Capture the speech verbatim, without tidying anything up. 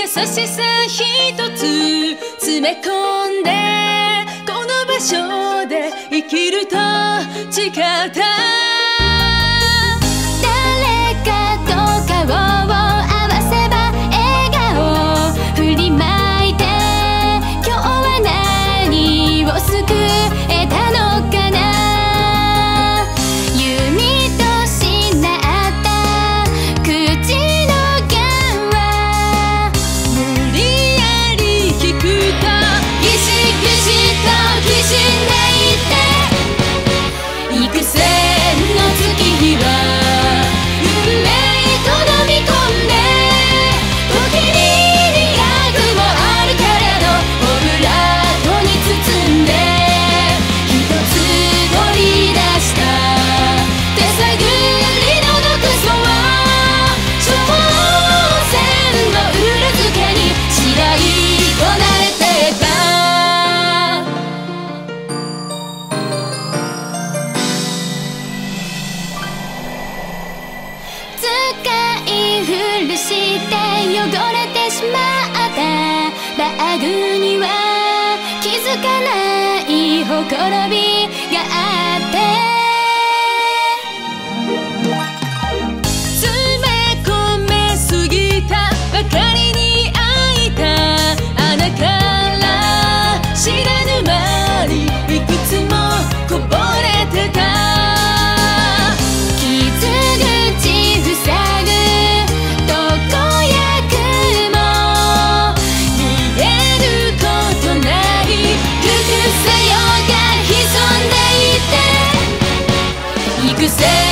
しさ一つ詰め込んでこの場所で生きると誓った誰かと顔を合わせば笑顔振りまいて今日は何を救えたのかな弓としなった口の弦は無理やり聞くとギシギシときしんでいて幾千の月日は運命と飲み込んで時に利益もあるけれどオブラートに包んで一つ取り出した手探りの毒素は挑戦の裏付けに白いこなれてた使い古して汚れてしまったバッグには気づかないほころびがあって詰め込めすぎたばかりに開いた穴から知らぬ間にいくつもこぼれてた傷口塞ぐ毒薬も逃げることない複製用が潜んでいて幾千